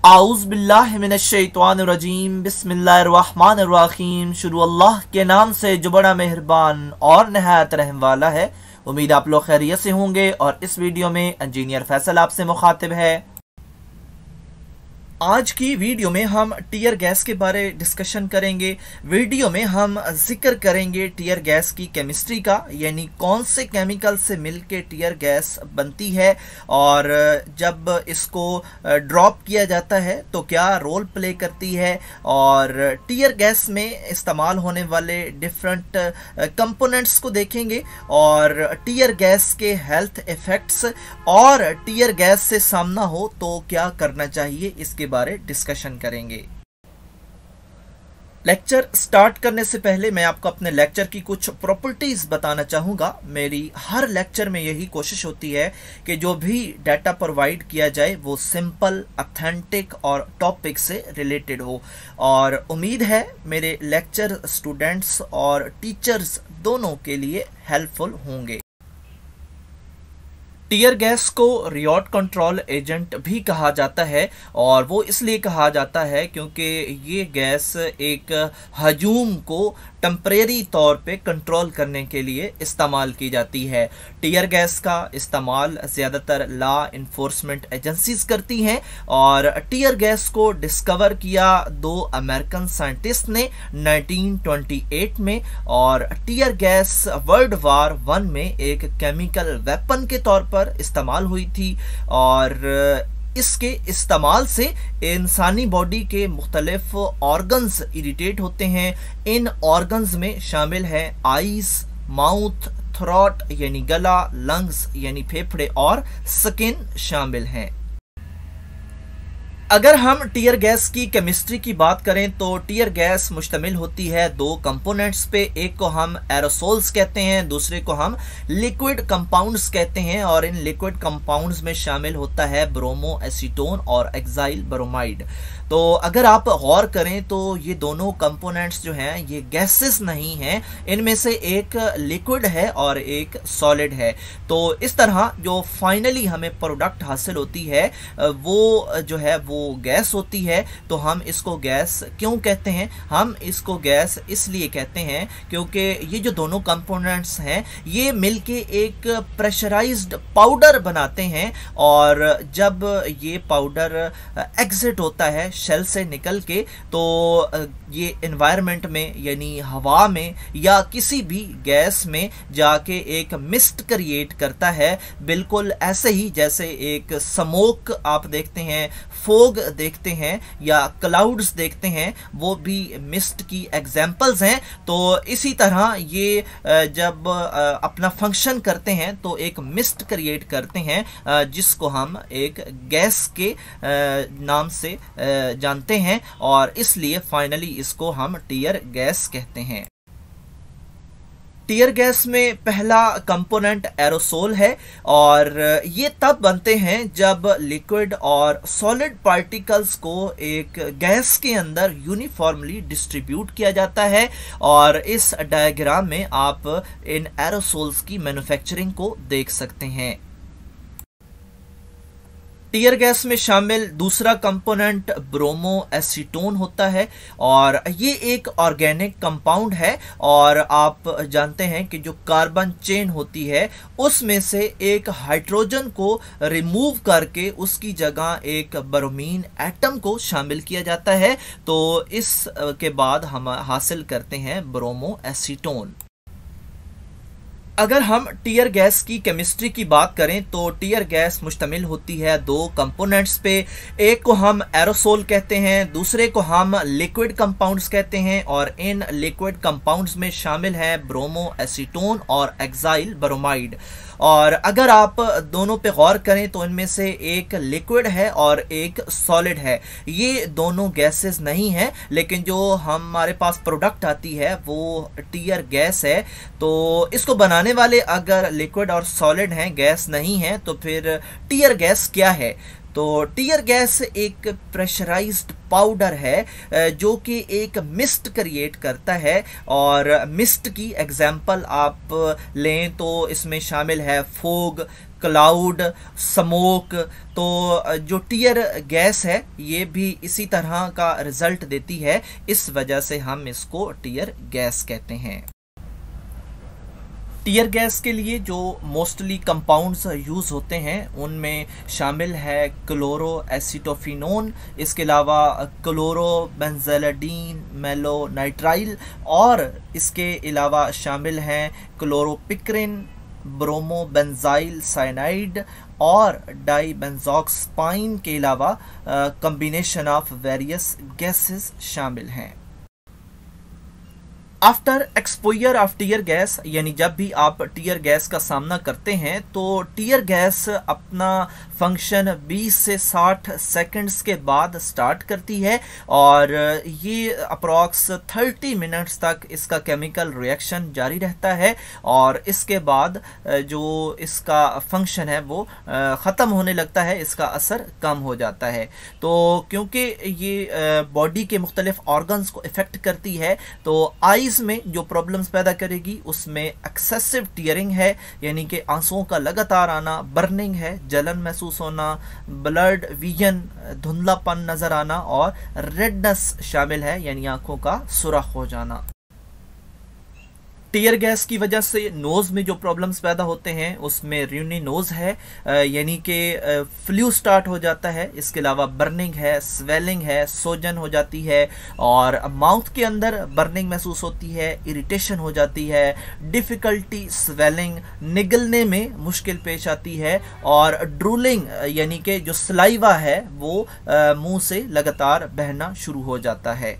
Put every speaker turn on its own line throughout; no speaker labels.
आऊज़ बिल्लाहि मिनश्शैतानिर्रजीम बिस्मिल्लाहिर्रहमानिर्रहीम। शुरू अल्लाह के नाम से जो बड़ा मेहरबान और नहायत रहम वाला है। उम्मीद आप लोग खैरियत से होंगे और इस वीडियो में इंजीनियर फैसल आपसे मुखातिब है। आज की वीडियो में हम टीयर गैस के बारे डिस्कशन करेंगे। वीडियो में हम जिक्र करेंगे टीयर गैस की केमिस्ट्री का, यानी कौन से केमिकल से मिलके टीयर गैस बनती है और जब इसको ड्रॉप किया जाता है तो क्या रोल प्ले करती है, और टीयर गैस में इस्तेमाल होने वाले डिफरेंट कंपोनेंट्स को देखेंगे और टीयर गैस के हेल्थ इफेक्ट्स और टीयर गैस से सामना हो तो क्या करना चाहिए इसके बारे डिस्कशन करेंगे। लेक्चर स्टार्ट करने से पहले मैं आपको अपने लेक्चर की कुछ प्रॉपर्टीज बताना चाहूँगा। मेरी हर लेक्चर में यही कोशिश होती है कि जो भी डाटा प्रोवाइड किया जाए वो सिंपल, ऑथेंटिक और टॉपिक से रिलेटेड हो, और उम्मीद है मेरे लेक्चर स्टूडेंट्स और टीचर्स दोनों के लिए हेल्पफुल होंगे। टीयर गैस को रियोट कंट्रोल एजेंट भी कहा जाता है, और वो इसलिए कहा जाता है क्योंकि ये गैस एक हजूम को टेम्परेरी तौर पे कंट्रोल करने के लिए इस्तेमाल की जाती है। टीयर गैस का इस्तेमाल ज़्यादातर लॉ इन्फोर्समेंट एजेंसीज करती हैं, और टीयर गैस को डिस्कवर किया दो अमेरिकन साइंटिस्ट ने 1928 में, और टीयर गैस वर्ल्ड वार 1 में एक केमिकल वेपन के तौर पर इस्तेमाल हुई थी, और इसके इस्तेमाल से इंसानी बॉडी के मुख्तलिफ ऑर्गन्स इरिटेट होते हैं। इन ऑर्गन्स में शामिल है आईज, माउथ, थ्रोट यानी गला, लंग्स यानी फेफड़े और स्किन शामिल हैं। अगर हम टीयर गैस की केमिस्ट्री की बात करें तो टीयर गैस मुश्तमिल होती है दो कंपोनेंट्स पे। एक को हम एरोसोल्स कहते हैं, दूसरे को हम लिक्विड कंपाउंड्स कहते हैं, और इन लिक्विड कंपाउंड्स में शामिल होता है ब्रोमो एसीटोन और एक्साइल ब्रोमाइड। तो अगर आप गौर करें तो ये दोनों कंपोनेंट्स जो हैं ये गैसेस नहीं हैं, इनमें से एक लिक्विड है और एक सॉलिड है। तो इस तरह जो फाइनली हमें प्रोडक्ट हासिल होती है वो जो है वो गैस होती है। तो हम इसको गैस क्यों कहते हैं? हम इसको गैस इसलिए कहते हैं क्योंकि ये जो दोनों कंपोनेंट्स हैं ये मिलके एक प्रेशराइज्ड पाउडर बनाते हैं, और जब ये पाउडर एग्जिट होता है शेल से निकल के तो ये एनवायरनमेंट में यानी हवा में या किसी भी गैस में जाके एक मिस्ट क्रिएट करता है, बिल्कुल ऐसे ही जैसे एक स्मोक आप देखते हैं, फोग देखते हैं या क्लाउड्स देखते हैं, वो भी मिस्ट की एग्जाम्पल्स हैं। तो इसी तरह ये जब अपना फंक्शन करते हैं तो एक मिस्ट क्रिएट करते हैं जिसको हम एक गैस के नाम से जानते हैं, और इसलिए फाइनली इसको हम टीयर गैस कहते हैं। टीयर गैस में पहला कंपोनेंट एरोसोल है, और ये तब बनते हैं जब लिक्विड और सॉलिड पार्टिकल्स को एक गैस के अंदर यूनिफॉर्मली डिस्ट्रीब्यूट किया जाता है, और इस डायग्राम में आप इन एरोसोल्स की मैन्युफैक्चरिंग को देख सकते हैं। टीयर गैस में शामिल दूसरा कंपोनेंट ब्रोमो एसीटोन होता है, और ये एक ऑर्गेनिक कंपाउंड है, और आप जानते हैं कि जो कार्बन चेन होती है उसमें से एक हाइड्रोजन को रिमूव करके उसकी जगह एक ब्रोमीन एटम को शामिल किया जाता है। तो इस के बाद हम हासिल करते हैं ब्रोमो एसीटोन। अगर हम टीयर गैस की केमिस्ट्री की बात करें तो टीयर गैस मुश्तमिल होती है दो कंपोनेंट्स पे। एक को हम एरोसोल कहते हैं, दूसरे को हम लिक्विड कंपाउंड्स कहते हैं, और इन लिक्विड कंपाउंड्स में शामिल है ब्रोमो एसीटोन और एक्साइल ब्रोमाइड। और अगर आप दोनों पे गौर करें तो इनमें से एक लिक्विड है और एक सॉलिड है। ये दोनों गैसेस नहीं हैं, लेकिन जो हमारे पास प्रोडक्ट आती है वो टीयर गैस है। तो इसको बनाने वाले अगर लिक्विड और सॉलिड हैं, गैस नहीं है, तो फिर टीयर गैस क्या है? तो टीयर गैस एक प्रेशराइज्ड पाउडर है जो कि एक मिस्ट क्रिएट करता है, और मिस्ट की एग्जांपल आप लें तो इसमें शामिल है फोग, क्लाउड, स्मोक। तो जो टीयर गैस है ये भी इसी तरह का रिजल्ट देती है, इस वजह से हम इसको टीयर गैस कहते हैं। टीयर गैस के लिए जो मोस्टली कंपाउंड्स यूज़ होते हैं उनमें शामिल है क्लोरो एसिटोफिनोन, इसके अलावा क्लोरोबेंज़ोलिडीन, मेलोनाइट्राइल, और इसके अलावा शामिल हैं क्लोरोपिक्रिन, ब्रोमोबेंजाइल साइनाइड और डाइबेंजोक्सापाइन के अलावा कॉम्बिनेशन ऑफ वेरियस गैसेस शामिल हैं। After exposure of tear gas, यानी जब भी आप टीयर गैस का सामना करते हैं तो टीयर गैस अपना फंक्शन 20 से 60 सेकंड्स के बाद स्टार्ट करती है और ये अप्रॉक्स 30 मिनट्स तक इसका केमिकल रिएक्शन जारी रहता है और इसके बाद जो इसका फंक्शन है वो ख़त्म होने लगता है, इसका असर कम हो जाता है। तो क्योंकि ये बॉडी के मुख्तलिफ ऑर्गन्स को इफ़ेक्ट करती है तो आईज में जो प्रॉब्लम्स पैदा करेगी उसमें एक्सेसिव टीयरिंग है, यानी कि आंसुओं का लगातार आना, बर्निंग है, जलन महसूस होना, ब्लड विजन, धुंधलापन नजर आना और रेडनेस शामिल है, यानी आंखों का सुरख हो जाना। टीयर गैस की वजह से नोज़ में जो प्रॉब्लम्स पैदा होते हैं उसमें र्यूनी नोज़ है, यानी कि फ्लू स्टार्ट हो जाता है। इसके अलावा बर्निंग है, स्वेलिंग है, सोजन हो जाती है और माउथ के अंदर बर्निंग महसूस होती है, इरिटेशन हो जाती है, डिफ़िकल्टी स्वेलिंग, निगलने में मुश्किल पेश आती है और ड्रूलिंग यानी कि जो सलाइवा है वो मुंह से लगातार बहना शुरू हो जाता है।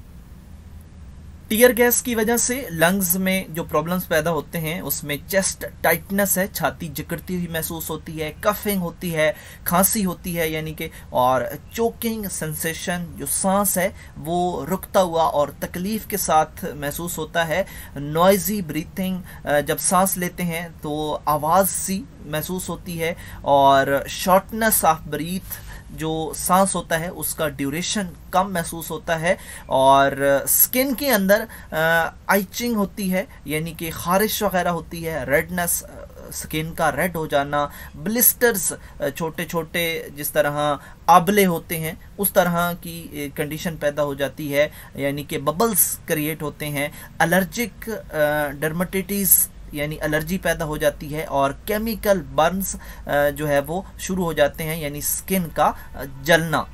टीयर गैस की वजह से लंग्स में जो प्रॉब्लम्स पैदा होते हैं उसमें चेस्ट टाइटनेस है, छाती जकड़ती हुई महसूस होती है, कफिंग होती है, खांसी होती है यानी कि, और चोकिंग सेंसेशन, जो सांस है वो रुकता हुआ और तकलीफ के साथ महसूस होता है। नॉइजी ब्रीथिंग, जब सांस लेते हैं तो आवाज़ सी महसूस होती है और शॉर्टनेस ऑफ ब्रीथ, जो सांस होता है उसका ड्यूरेशन कम महसूस होता है और स्किन के अंदर आइचिंग होती है यानी कि खारिश वगैरह होती है, रेडनेस, स्किन का रेड हो जाना, ब्लिस्टर्स, छोटे छोटे जिस तरह आबले होते हैं उस तरह की कंडीशन पैदा हो जाती है, यानी कि बबल्स क्रिएट होते हैं, एलर्जिक डर्मेटाइटिस यानी एलर्जी पैदा हो जाती है और केमिकल बर्न्स जो है वो शुरू हो जाते हैं, यानी स्किन का जलना।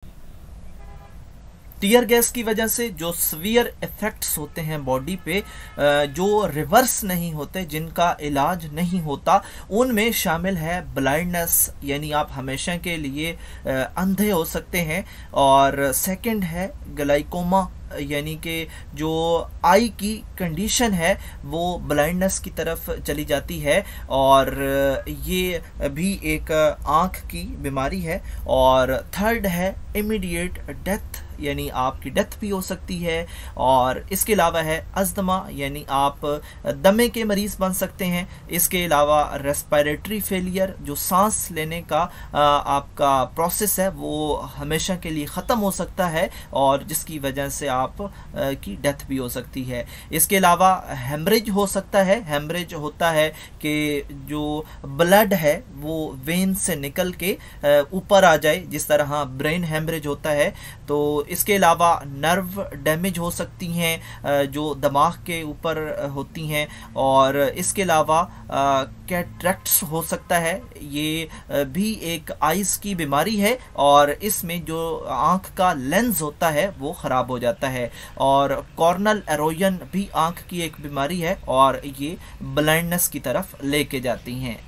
टीयर गैस की वजह से जो सीवियर इफेक्ट्स होते हैं बॉडी पे, जो रिवर्स नहीं होते, जिनका इलाज नहीं होता, उनमें शामिल है ब्लाइंडनेस, यानी आप हमेशा के लिए अंधे हो सकते हैं, और सेकंड है ग्लाइकोमा, यानी कि जो आई की कंडीशन है वो ब्लाइंडनेस की तरफ चली जाती है और ये भी एक आँख की बीमारी है, और थर्ड है इमीडिएट डेथ, यानी आपकी डेथ भी हो सकती है, और इसके अलावा है अस्थमा, यानी आप दमे के मरीज़ बन सकते हैं। इसके अलावा रेस्पिरेटरी फेलियर, जो सांस लेने का आपका प्रोसेस है वो हमेशा के लिए ख़त्म हो सकता है और जिसकी वजह से आप की डेथ भी हो सकती है। इसके अलावा हेमरेज हो सकता है। हेमरेज होता है कि जो ब्लड है वो वेन से निकल के ऊपर आ जाए, जिस तरह ब्रेन हेमरेज होता है। तो इसके अलावा नर्व डैमेज हो सकती हैं जो दिमाग के ऊपर होती हैं, और इसके अलावा कैटरेक्ट्स हो सकता है, ये भी एक आइज़ की बीमारी है और इसमें जो आँख का लेंस होता है वो ख़राब हो जाता है, और कॉर्नल एरोजन भी आँख की एक बीमारी है और ये ब्लाइंडनेस की तरफ लेके जाती हैं।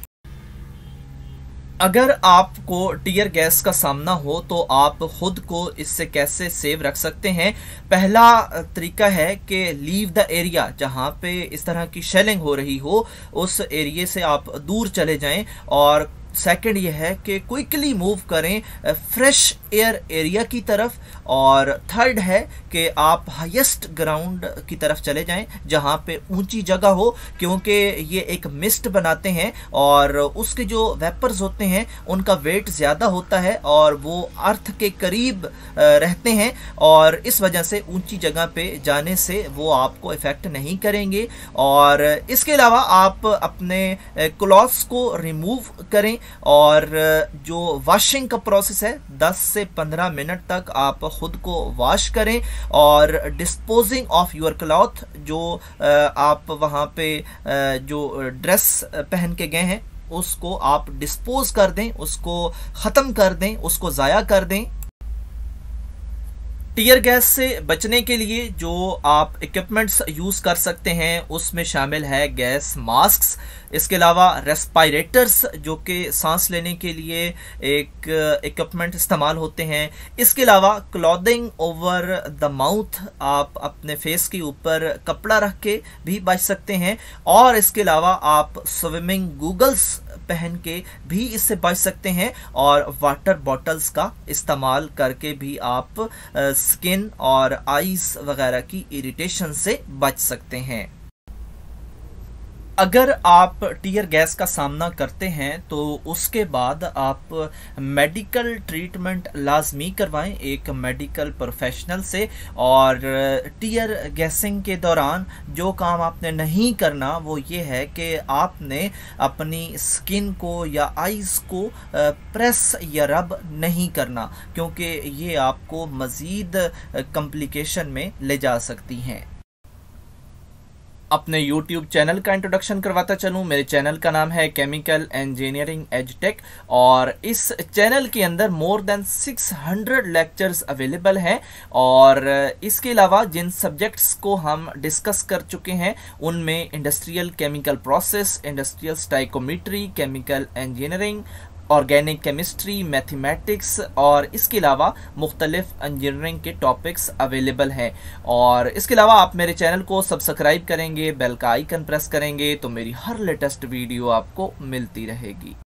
अगर आपको टीयर गैस का सामना हो तो आप खुद को इससे कैसे सेव रख सकते हैं? पहला तरीका है कि लीव द एरिया, जहां पे इस तरह की शेलिंग हो रही हो उस एरिया से आप दूर चले जाएं और सेकंड ये है कि क्विकली मूव करें फ्रेश एयर एरिया की तरफ, और थर्ड है कि आप हाईएस्ट ग्राउंड की तरफ चले जाएं जहां पे ऊंची जगह हो, क्योंकि ये एक मिस्ट बनाते हैं और उसके जो वेपर्स होते हैं उनका वेट ज़्यादा होता है और वो अर्थ के करीब रहते हैं, और इस वजह से ऊंची जगह पे जाने से वो आपको इफ़ेक्ट नहीं करेंगे। और इसके अलावा आप अपने क्लॉथ्स को रिमूव करें, और जो वॉशिंग का प्रोसेस है 10 से 15 मिनट तक आप खुद को वॉश करें, और डिस्पोजिंग ऑफ योर क्लॉथ, जो आप वहाँ पे जो ड्रेस पहन के गए हैं उसको आप डिस्पोज कर दें, उसको ख़त्म कर दें, उसको ज़ाया कर दें। टीयर गैस से बचने के लिए जो आप इक्विपमेंट्स यूज़ कर सकते हैं उसमें शामिल है गैस मास्क्स, इसके अलावा रेस्पिरेटर्स जो कि सांस लेने के लिए एक इक्विपमेंट इस्तेमाल होते हैं, इसके अलावा क्लॉथिंग ओवर द माउथ, आप अपने फेस के ऊपर कपड़ा रख के भी बच सकते हैं, और इसके अलावा आप स्विमिंग गूगल्स पहन के भी इससे बच सकते हैं, और वाटर बॉटल्स का इस्तेमाल करके भी आप स्किन और आईज वगैरह की इरिटेशन से बच सकते हैं। अगर आप टीयर गैस का सामना करते हैं तो उसके बाद आप मेडिकल ट्रीटमेंट लाजमी करवाएं एक मेडिकल प्रोफेशनल से, और टीयर गैसिंग के दौरान जो काम आपने नहीं करना वो ये है कि आपने अपनी स्किन को या आइज़ को प्रेस या रब नहीं करना, क्योंकि ये आपको मज़ीद कॉम्प्लिकेशन में ले जा सकती हैं। अपने YouTube चैनल का इंट्रोडक्शन करवाता चलूँ। मेरे चैनल का नाम है केमिकल इंजीनियरिंग एजुटेक, और इस चैनल के अंदर मोर देन 600 लेक्चर्स अवेलेबल हैं, और इसके अलावा जिन सब्जेक्ट्स को हम डिस्कस कर चुके हैं उनमें industrial chemical process, industrial stoichiometry, chemical engineering, organic chemistry, mathematics, और इसके अलावा मुख्तलिफ इंजीनियरिंग के टॉपिक्स अवेलेबल हैं। और इसके अलावा आप मेरे चैनल को सब्सक्राइब करेंगे, बेल का आइकन प्रेस करेंगे तो मेरी हर लेटेस्ट वीडियो आपको मिलती रहेगी।